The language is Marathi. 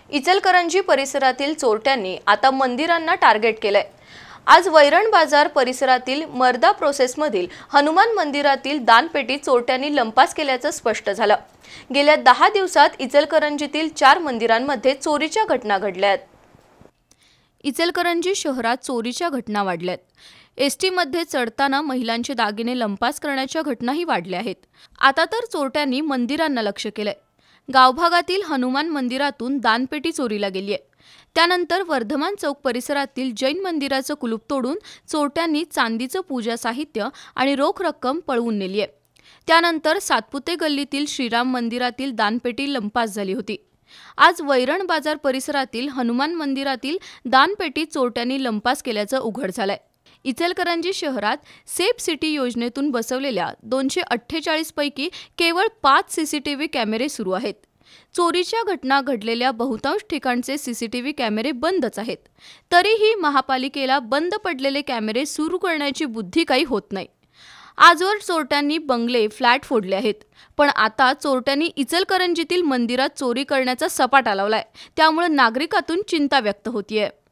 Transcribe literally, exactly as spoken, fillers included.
इचलकरंजी परिसरातील चोरट्यांनी आता मंदिरांना टार्गेट केलंय। आज वैरण बाजार परिसरातील मर्दा प्रोसेसमधील हनुमान मंदिरातील दानपेटी चोरट्यांनी लंपास केल्याचं स्पष्ट झालं। गेल्या दहा दिवसात इचलकरंजीतील चार मंदिरांमध्ये चोरीच्या घटना घडल्या आहेत। इचलकरंजी शहरात चोरीच्या घटना वाढल्यात। एसटी मध्ये चढताना महिलांचे दागिने लंपास करण्याच्या घटनाही वाढल्या आहेत। आता तर चोरट्यांनी मंदिरांना लक्ष्य केलंय। गावभागातील हनुमान मंदिरातून दानपेटी चोरीला गेली आहे। त्यानंतर वर्धमान चौक परिसरातील जैन मंदिराचं कुलूप तोडून चोरट्यांनी चांदीचं पूजा साहित्य आणि रोख रक्कम पळवून नेली आहे। त्यानंतर सातपुते गल्लीतील श्रीराम मंदिरातील दानपेटी लंपास झाली होती। आज वैरण बाजार परिसरातील हनुमान मंदिरातील दानपेटी चोरट्यांनी लंपास केल्याचं उघड झालंय। इचलकरंजी शहरात सेफ सिटी योजनेतून बसवलेल्या दोनशे अठ्ठेचाळीस पैकी केवळ पाच सीसीटीव्ही कॅमेरे सुरू आहेत। चोरीच्या घटना घडलेल्या बहुतांश ठिकाणचे सीसीटीव्ही कॅमेरे बंदच आहेत। तरीही महापालिकेला बंद पडलेले कॅमेरे सुरू करण्याची बुद्धी काही होत नाही। आजवर चोरट्यांनी बंगले फ्लॅट फोडले आहेत, पण आता चोरट्यांनी इचलकरंजीतील मंदिरात चोरी करण्याचा सपाटा लावलाय। त्यामुळे नागरिकातून चिंता व्यक्त होतीये।